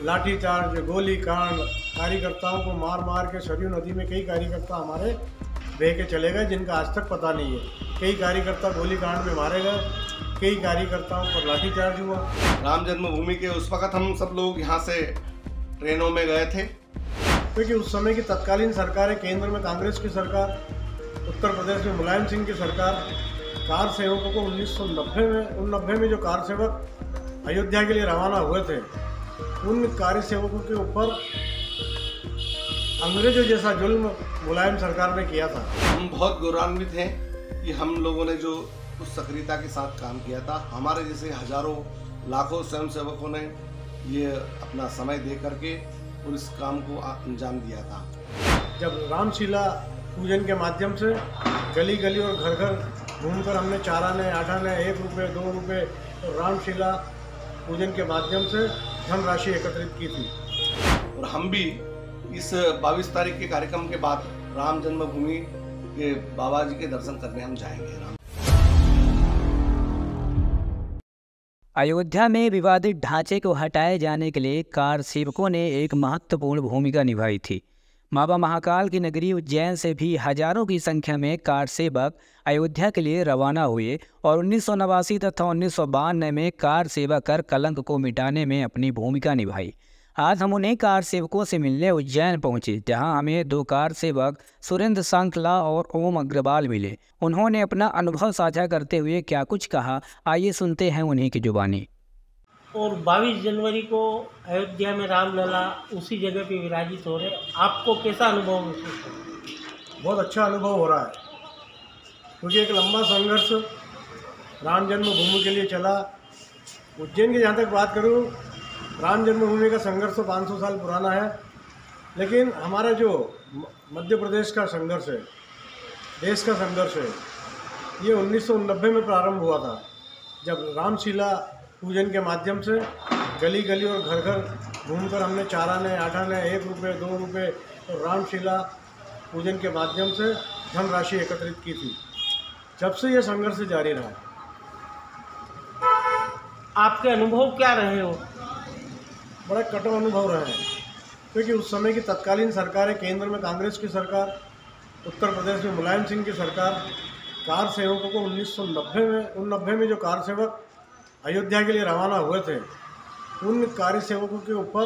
लाठीचार्ज, गोली कांड, कार्यकर्ताओं को मार मार के सरयू नदी में कई कार्यकर्ता हमारे बह के चले गए जिनका आज तक पता नहीं है। कई कार्यकर्ता गोली कांड में मारे गए, कई कार्यकर्ताओं पर लाठीचार्ज हुआ। राम जन्मभूमि के उस वक्त हम सब लोग यहाँ से ट्रेनों में गए थे, क्योंकि उस समय की तत्कालीन सरकारें, केंद्र में कांग्रेस की सरकार, उत्तर प्रदेश में मुलायम सिंह की सरकार, कार सेवकों को 1990 में जो कार सेवक अयोध्या के लिए रवाना हुए थे, उन कार सेवकों के ऊपर अंग्रेजों जैसा जुल्म मुलायम सरकार ने किया था। हम बहुत गौरवान्वित हैं कि हम लोगों ने जो उस सक्रियता के साथ काम किया था। हमारे जैसे हजारों लाखों स्वयंसेवकों ने ये अपना समय दे करके और इस काम को अंजाम दिया था। जब रामशिला पूजन के माध्यम से गली गली और घर घर घूमकर हमने 4 आने, 8 आने, 1 रुपये, 2 रुपये और रामशिला पूजन के माध्यम से धनराशि एकत्रित की थी। और हम भी इस 22 तारीख के कार्यक्रम के बाद राम जन्मभूमि के बाबा जी के दर्शन करने हम जाएंगे। अयोध्या में विवादित ढांचे को हटाए जाने के लिए कार सेवकों ने एक महत्वपूर्ण भूमिका निभाई थी। बाबा महाकाल की नगरी उज्जैन से भी हजारों की संख्या में कार सेवक अयोध्या के लिए रवाना हुए और 1989 तथा 1992 में कार सेवा कर कलंक को मिटाने में अपनी भूमिका निभाई। आज हम उन्हें कार सेवकों से मिलने उज्जैन पहुंचे, जहां हमें 2 कार सेवक सुरेंद्र सांकला और ओम अग्रवाल मिले। उन्होंने अपना अनुभव साझा करते हुए क्या कुछ कहा, आइए सुनते हैं उन्हीं की जुबानी। और 22 जनवरी को अयोध्या में रामलला उसी जगह पे विराजित हो रहे, आपको कैसा अनुभव महसूस हो? बहुत अच्छा अनुभव हो रहा है, क्योंकि एक लंबा संघर्ष राम जन्मभूमि के लिए चला। उज्जैन की जहाँ तक बात करूँ, राम जन्मभूमि का संघर्ष तो 500 साल पुराना है, लेकिन हमारा जो मध्य प्रदेश का संघर्ष है, देश का संघर्ष है, ये 1990 में प्रारंभ हुआ था, जब रामशिला पूजन के माध्यम से गली गली और घर घर घूमकर हमने 4 आने, 8 आने, 1 रुपये, 2 रुपये और रामशिला पूजन के माध्यम से धनराशि एकत्रित की थी। जब से ये संघर्ष जारी रहा। आपके अनुभव क्या रहे हो? बड़ा कठिन अनुभव रहे हैं, क्योंकि उस समय की तत्कालीन सरकारें, केंद्र में कांग्रेस की सरकार, उत्तर प्रदेश में मुलायम सिंह की सरकार, कार सेवकों को 1990 में जो कार सेवक अयोध्या के लिए रवाना हुए थे, उन कार सेवकों के ऊपर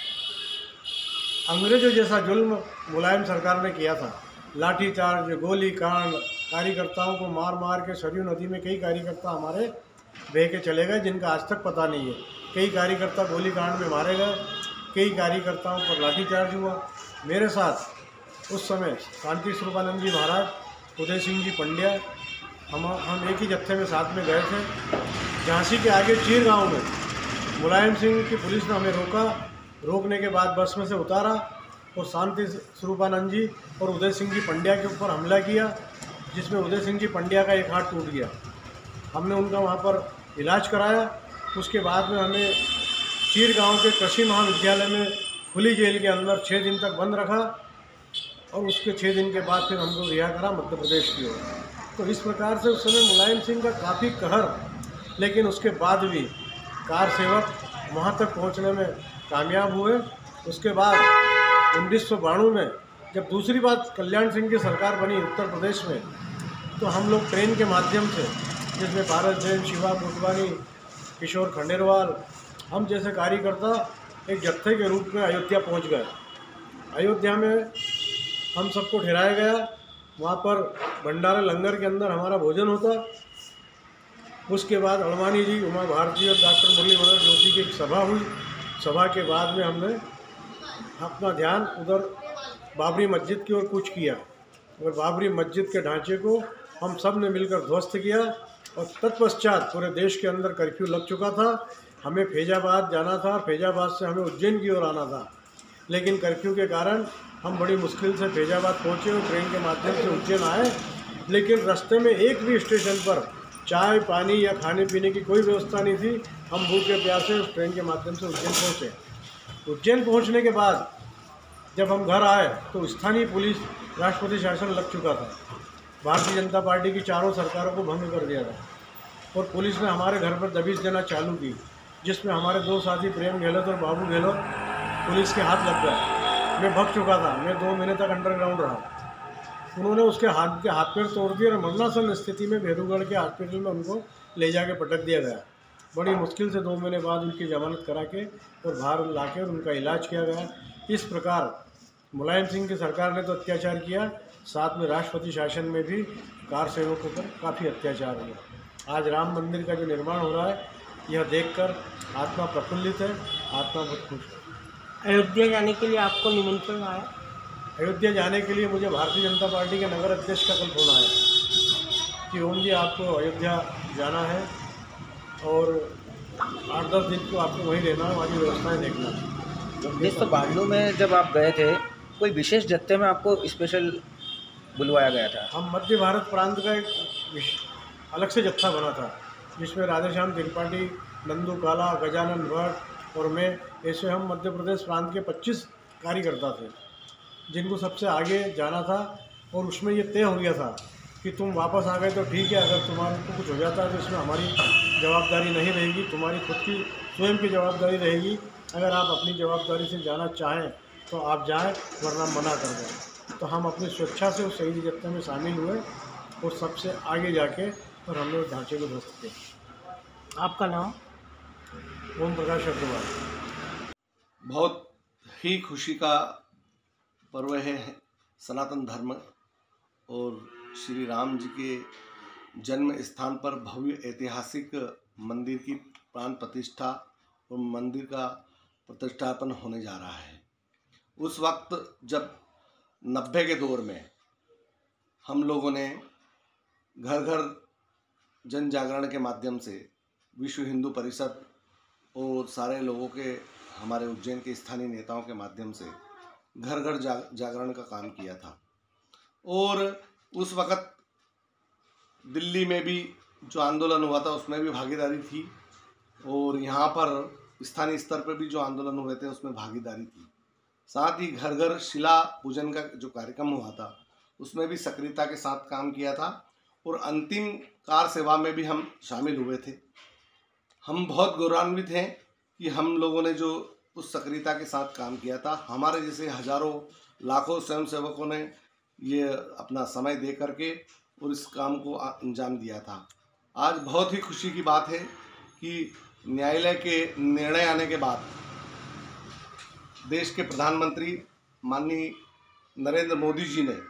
अंग्रेजों जैसा जुल्म मुलायम सरकार ने किया था। लाठीचार्ज, गोली कांड, कार्यकर्ताओं को मार मार के सरयू नदी में कई कार्यकर्ता हमारे बह के चले गए जिनका आज तक पता नहीं है। कई कार्यकर्ता गोली कांड में मारे गए, कई कार्यकर्ताओं पर लाठीचार्ज हुआ। मेरे साथ उस समय शांति स्वरूपानंद जी महाराज, उदय सिंह जी पंड्या, हम एक ही जत्थे में साथ में गए थे। झांसी के आगे चीर गांव में मुलायम सिंह की पुलिस ने हमें रोका। रोकने के बाद बस में से उतारा और शांति स्वरूपानंद जी और उदय सिंह जी पंड्या के ऊपर हमला किया, जिसमें उदय सिंह जी पंड्या का एक हाथ टूट गया। हमने उनका वहाँ पर इलाज कराया। उसके बाद में हमें चीर गांव के कृषि महाविद्यालय में खुली जेल के अंदर 6 दिन तक बंद रखा और उसके 6 दिन के बाद फिर हमको रिहा करा मध्य प्रदेश की ओर। तो इस प्रकार से उस समय मुलायम सिंह का काफ़ी कहर, लेकिन उसके बाद भी कार सेवक वहाँ तक पहुँचने में कामयाब हुए। उसके बाद 1992 में जब दूसरी बात कल्याण सिंह की सरकार बनी उत्तर प्रदेश में, तो हम लोग ट्रेन के माध्यम से, जिसमें भारत जैन, शिवा कोटवानी, किशोर खंडेलवाल, हम जैसे कार्यकर्ता एक जत्थे के रूप में अयोध्या पहुंच गए। अयोध्या में हम सबको ठहराया गया। वहाँ पर भंडारा लंगर के अंदर हमारा भोजन होता। उसके बाद अडवाणी जी, उमा भारती और डॉक्टर मुरली मनोहर जोशी की एक सभा हुई। सभा के बाद में हमने अपना ध्यान उधर बाबरी मस्जिद की ओर कूच किया और बाबरी मस्जिद के ढांचे को हम सब ने मिलकर ध्वस्त किया। और तत्पश्चात पूरे देश के अंदर कर्फ्यू लग चुका था। हमें फैजाबाद जाना था, फैजाबाद से हमें उज्जैन की ओर आना था, लेकिन कर्फ्यू के कारण हम बड़ी मुश्किल से फैजाबाद पहुँचे और ट्रेन के माध्यम से उज्जैन आए। लेकिन रास्ते में एक भी स्टेशन पर चाय पानी या खाने पीने की कोई व्यवस्था नहीं थी। हम भूखे प्यासे उस ट्रेन के माध्यम से उज्जैन पहुँचे। उज्जैन पहुँचने के बाद जब हम घर आए तो स्थानीय पुलिस राष्ट्रपति शासन लग चुका था। भारतीय जनता पार्टी की चारों सरकारों को भंग कर दिया था और पुलिस ने हमारे घर पर दबिश देना चालू की, जिसमें हमारे 2 साथी प्रेम गहलोत और बाबू गहलोत पुलिस के हाथ लग गया। मैं भग चुका था, मैं 2 महीने तक अंडरग्राउंड रहा। उन्होंने उसके हाथ पैर तोड़ दिए और मरणासन स्थिति में भेरूगढ़ के हॉस्पिटल में उनको ले जाके पटक दिया गया। बड़ी मुश्किल से 2 महीने बाद उनकी जमानत करा के और बाहर लाके उनका इलाज किया गया। इस प्रकार मुलायम सिंह की सरकार ने तो अत्याचार किया, साथ में राष्ट्रपति शासन में भी कार सेवकों पर काफ़ी अत्याचार हुआ। आज राम मंदिर का जो निर्माण हो रहा है, यह देखकर आत्मा प्रफुल्लित है, आत्मा बहुत खुश है। अयोध्या जाने के लिए आपको निमंत्रण आया? अयोध्या जाने के लिए मुझे भारतीय जनता पार्टी के नगर अध्यक्ष का कल फोन आया कि ओम जी आपको अयोध्या जाना है और 8-10 दिन को आपको वहीं रहना है, वहाँ की व्यवस्थाएँ देखना है। 1992 में जब आप गए थे, कोई विशेष जत्थे में आपको स्पेशल बुलवाया गया था? हम मध्य भारत प्रांत का एक अलग से जत्था बना था, जिसमें राधेश्याम त्रिपाठी, नंदू काला, गजानन भट्ट और मैं, ऐसे हम मध्य प्रदेश प्रांत के 25 कार्यकर्ता थे जिनको सबसे आगे जाना था। और उसमें ये तय हो गया था कि तुम वापस आ गए तो ठीक है, अगर तुम्हारे को कुछ हो जाता है तो इसमें हमारी जवाबदारी नहीं रहेगी, तुम्हारी खुद की स्वयं की जवाबदारी रहेगी। अगर आप अपनी जवाबदारी से जाना चाहें तो आप जाएं, वरना मना कर दें। तो हम अपनी स्वेच्छा से उस शहीदी जत्थे में शामिल हुए और सबसे आगे जाके और हमने उस ढांचे को ध्वस्त किया। आपका नाम? ओम प्रकाश अग्रवाल। बहुत ही खुशी का पर्व है सनातन धर्म और श्री राम जी के जन्म स्थान पर भव्य ऐतिहासिक मंदिर की प्राण प्रतिष्ठा और मंदिर का प्रतिष्ठापन होने जा रहा है। उस वक्त जब 90 के दौर में हम लोगों ने घर घर जन जागरण के माध्यम से विश्व हिंदू परिषद और सारे लोगों के, हमारे उज्जैन के स्थानीय नेताओं के माध्यम से घर घर जागरण का काम किया था। और उस वक़्त दिल्ली में भी जो आंदोलन हुआ था उसमें भी भागीदारी थी, और यहाँ पर स्थानीय स्तर पर भी जो आंदोलन हुए थे उसमें भागीदारी थी। साथ ही घर घर शिला पूजन का जो कार्यक्रम हुआ था उसमें भी सक्रियता के साथ काम किया था, और अंतिम कार सेवा में भी हम शामिल हुए थे। हम बहुत गौरवान्वित हैं कि हम लोगों ने जो उस सक्रियता के साथ काम किया था, हमारे जैसे हजारों लाखों स्वयंसेवकों ने ये अपना समय दे करके और इस काम को अंजाम दिया था। आज बहुत ही खुशी की बात है कि न्यायालय के निर्णय आने के बाद देश के प्रधानमंत्री माननीय नरेंद्र मोदी जी ने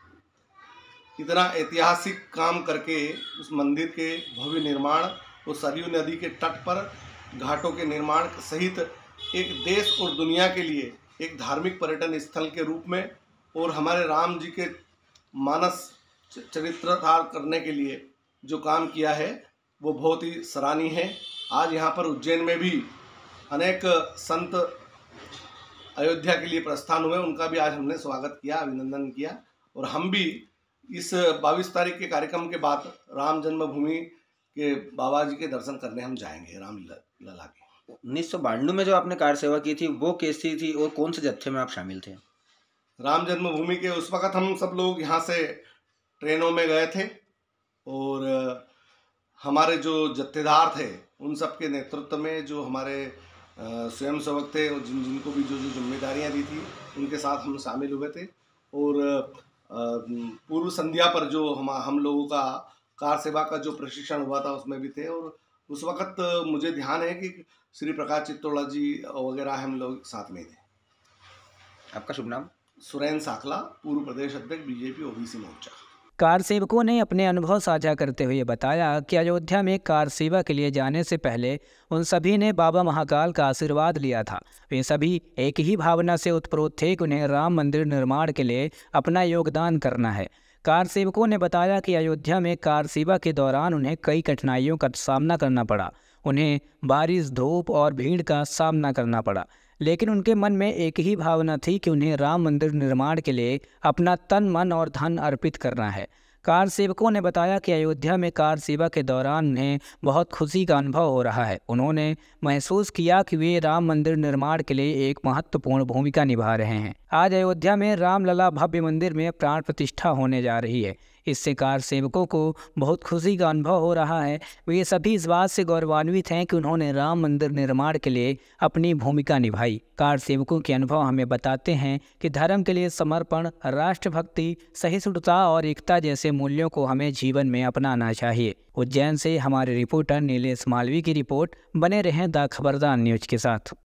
इतना ऐतिहासिक काम करके उस मंदिर के भव्य निर्माण और सरयू नदी के तट पर घाटों के निर्माण सहित एक देश और दुनिया के लिए एक धार्मिक पर्यटन स्थल के रूप में और हमारे राम जी के मानस चरित्रकार करने के लिए जो काम किया है वो बहुत ही सराहनीय है। आज यहाँ पर उज्जैन में भी अनेक संत अयोध्या के लिए प्रस्थान हुए, उनका भी आज हमने स्वागत किया, अभिनंदन किया। और हम भी इस 22 तारीख के कार्यक्रम के बाद राम जन्मभूमि के बाबा जी के दर्शन करने हम जाएंगे, राम लला के। 1992 में जो आपने कार सेवा की थी वो कैसी थी और कौन से जत्थे में आप शामिल थे? राम जन्मभूमि के उस वक़्त हम सब लोग यहाँ से ट्रेनों में गए थे, और हमारे जो जत्थेदार थे उन सब के नेतृत्व में जो हमारे स्वयंसेवक थे और जिनको भी जो जिम्मेदारियाँ दी थी उनके साथ हम शामिल हुए थे। और पूर्व संध्या पर जो हम लोगों का कार सेवा का जो प्रशिक्षण हुआ था उसमें भी थे। और उस वक़्त मुझे ध्यान है कि श्री प्रकाश चित्तौड़ा जी वगैरह हम लोग साथ में थे। आपका शुभ नाम? सुरेंद्र साखला, पूर्व प्रदेश अध्यक्ष बीजेपी ओबीसी मोर्चा। कार सेवकों ने अपने अनुभव साझा करते हुए बताया कि अयोध्या में कार सेवा के लिए जाने से पहले उन सभी ने बाबा महाकाल का आशीर्वाद लिया था। वे सभी एक ही भावना से उत्प्रोत थे कि उन्हें राम मंदिर निर्माण के लिए अपना योगदान करना है। कार सेवकों ने बताया कि अयोध्या में कार सेवा के दौरान उन्हें कई कठिनाइयों का सामना करना पड़ा। उन्हें बारिश, धूप और भीड़ का सामना करना पड़ा, लेकिन उनके मन में एक ही भावना थी कि उन्हें राम मंदिर निर्माण के लिए अपना तन, मन और धन अर्पित करना है। कार सेवकों ने बताया कि अयोध्या में कार सेवा के दौरान उन्हें बहुत खुशी का अनुभव हो रहा है। उन्होंने महसूस किया कि वे राम मंदिर निर्माण के लिए एक महत्वपूर्ण भूमिका निभा रहे हैं। आज अयोध्या में रामलला भव्य मंदिर में प्राण प्रतिष्ठा होने जा रही है। इससे कार सेवकों को बहुत खुशी का अनुभव हो रहा है। वे सभी इस बात से गौरवान्वित हैं कि उन्होंने राम मंदिर निर्माण के लिए अपनी भूमिका निभाई। कार सेवकों के अनुभव हमें बताते हैं कि धर्म के लिए समर्पण, राष्ट्रभक्ति, सहिष्णुता और एकता जैसे मूल्यों को हमें जीवन में अपनाना चाहिए। उज्जैन से हमारे रिपोर्टर नीलेश मालवी की रिपोर्ट। बने रहें द खबरदार न्यूज के साथ।